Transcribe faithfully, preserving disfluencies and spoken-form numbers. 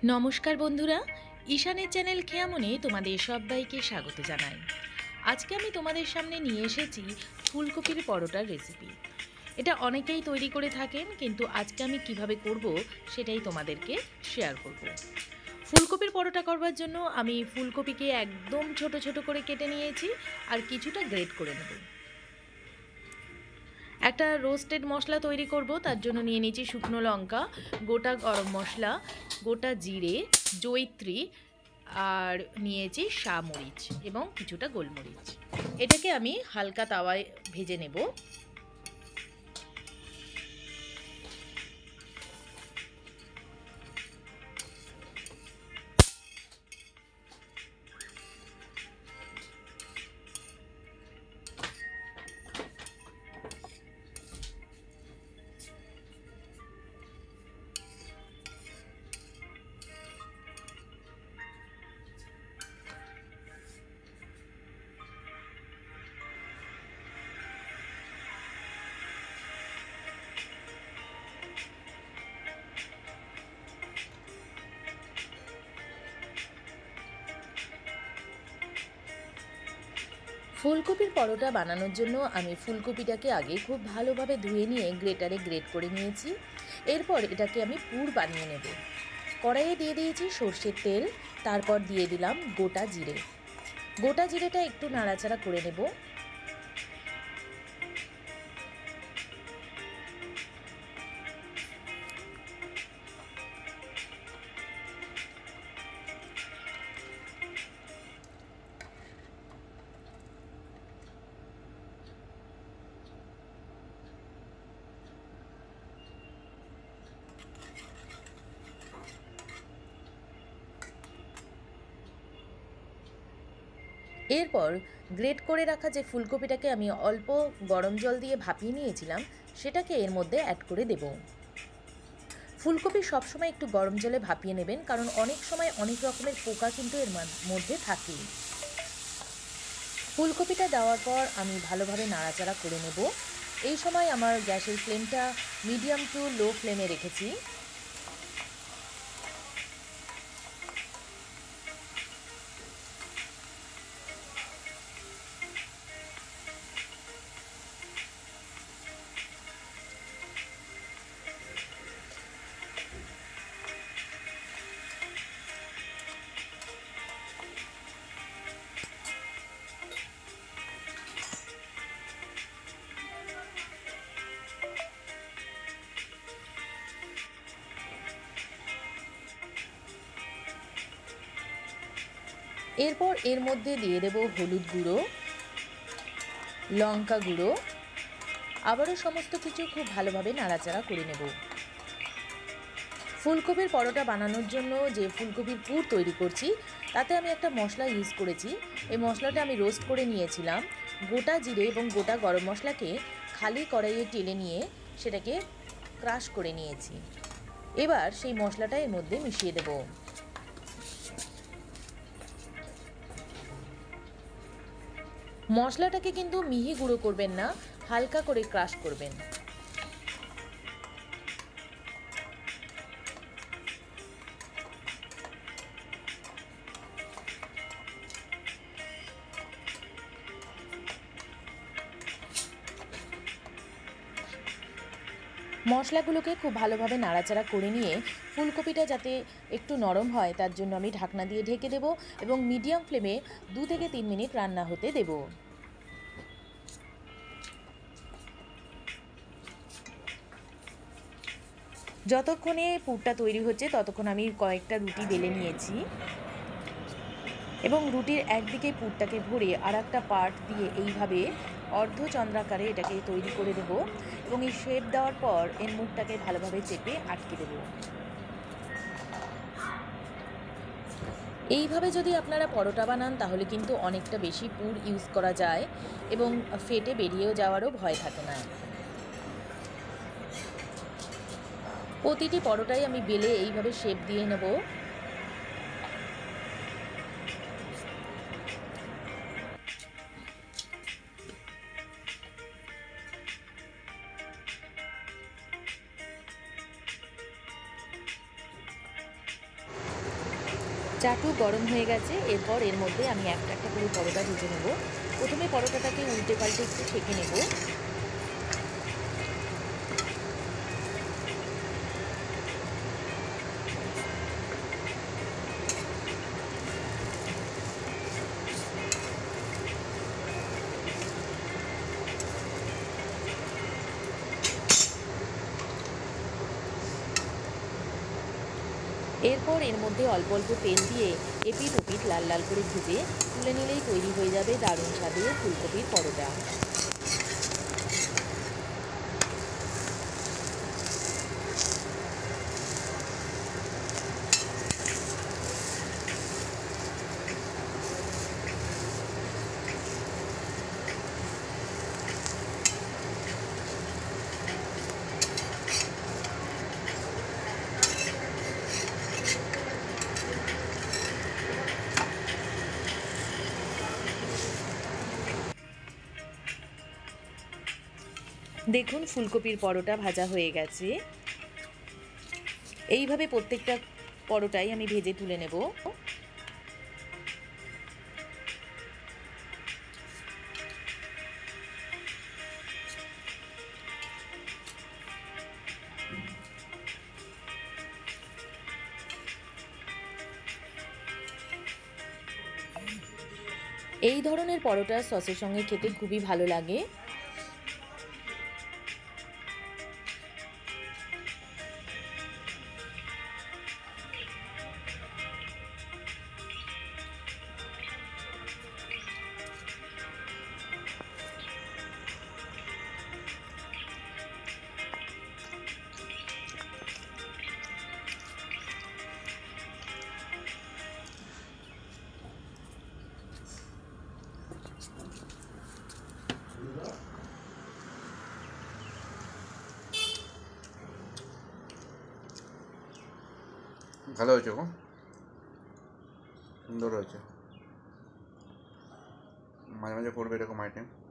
নমস্কার বন্ধুরা, ঈশানের চ্যানেল খেয়ামনে তোমাদের সবাইকে স্বাগত জানাই। আজকে আমি তোমাদের সামনে নিয়ে এসেছি ফুলকপির পরোটার রেসিপি। এটা অনেকেই তৈরি করে থাকেন, কিন্তু আজকে আমি কিভাবে করব সেটাই তোমাদেরকে শেয়ার করব। ফুলকপির পরোটা করবার জন্য আমি ফুলকপিকে একদম ছোট ছোট করে কেটে নিয়েছি আর কিছুটা গ্রেট করে নেব। একটা রোস্টেড মশলা তৈরি করব, তার জন্য নিয়ে নিয়েছি শুকনো লঙ্কা, গোটা গরম মশলা, গোটা জিরে, জয়িত্রী আর নিয়েছি শামরিচ এবং কিছুটা গোলমরিচ। এটাকে আমি হালকা তাওয়ায় ভেজে নেব। ফুলকপির পরোটা বানানোর জন্য আমি ফুলকপিটাকে আগে খুব ভালোভাবে ধুয়ে নিয়ে গ্রেটারে গ্রেট করে নিয়েছি। এরপর এটাকে আমি পুর বানিয়ে নেব। কড়াইয়ে দিয়ে দিয়েছি সর্ষের তেল, তারপর দিয়ে দিলাম গোটা জিরে। গোটা জিরেটা একটু নাড়াচাড়া করে নেব। এরপর গ্রেট করে রাখা যে ফুলকপিটাকে আমি অল্প গরম জল দিয়ে ভাপিয়ে নিয়েছিলাম সেটাকে এর মধ্যে অ্যাড করে দেব। ফুলকপি সবসময় একটু গরম জলে ভাপিয়ে নেবেন, কারণ অনেক সময় অনেক রকমের পোকা কিন্তু এর মধ্যে থাকে। ফুলকপিটা দেওয়ার পর আমি ভালোভাবে নাড়াচাড়া করে নেব। এই সময় আমার গ্যাসের ফ্লেমটা মিডিয়াম টু লো ফ্লেমে রেখেছি। এরপর এর মধ্যে দিয়ে দেব হলুদ গুঁড়ো, লঙ্কা গুঁড়ো, আবারও সমস্ত কিছু খুব ভালোভাবে নাড়াচাড়া করে নেব। ফুলকপির পরোটা বানানোর জন্য যে ফুলকপির পুর তৈরি করছি তাতে আমি একটা মশলা ইউজ করেছি। এই মশলাটা আমি রোস্ট করে নিয়েছিলাম। গোটা জিরে এবং গোটা গরম মশলাকে খালি কড়াইয়ে টেলে নিয়ে সেটাকে ক্রাশ করে নিয়েছি। এবার সেই মশলাটা এর মধ্যে মিশিয়ে দেব। মশলাটাকে কিন্তু মিহি গুঁড়ো করবেন না, হালকা করে ক্রাশ করবেন। মশলাগুলোকে খুব ভালোভাবে নাড়াচাড়া করে নিয়ে ফুলকপিটা যাতে একটু নরম হয় তার জন্য আমি ঢাকনা দিয়ে ঢেকে দেব এবং মিডিয়াম ফ্লেমে দু থেকে তিন মিনিট রান্না হতে দেব। যতক্ষণে পুরটা তৈরি হচ্ছে ততক্ষণ আমি কয়েকটা রুটি বেলে নিয়েছি এবং রুটির একদিকে পুরটাকে ভরে আর একটা পার্ট দিয়ে এইভাবে অর্ধচন্দ্রাকারে এটাকে তৈরি করে দেব এবং এই শেপ দেওয়ার পর এর মুখটাকে ভালোভাবে চেপে আটকে দেব। এইভাবে যদি আপনারা পরোটা বানান তাহলে কিন্তু অনেকটা বেশি পুর ইউজ করা যায় এবং ফেটে বেরিয়েও যাওয়ারও ভয় থাকে না। প্রতিটি পরোটাই আমি বেলে এইভাবে শেপ দিয়ে নেব। চাটু গরম হয়ে গেছে। এরপর এর মধ্যে আমি একটা একটা করে পরোটা ভেজে নেব। প্রথমে পরোটাটাকে উল্টে পাল্টে একটু সেঁকে নেব। এরপর এর মধ্যে অল্প অল্প তেল দিয়ে এপিঠ ওপিঠ লাল লাল করে ভেজে তুলে নিলেই তৈরি হয়ে যাবে দারুণ স্বাদের ফুলকপির পরোটা। দেখুন ফুলকপির পরোটা ভাজা হয়ে গেছে। এইভাবে প্রত্যেকটা পরোটাই আমি ভেজে তুলে নেব। এই ধরনের পরোটা সসের সঙ্গে খেতে খুবই ভালো লাগে। ভালো হয়েছে গো, সুন্দর হয়েছে। মাঝে মাঝে করবে এরকম আইটেম।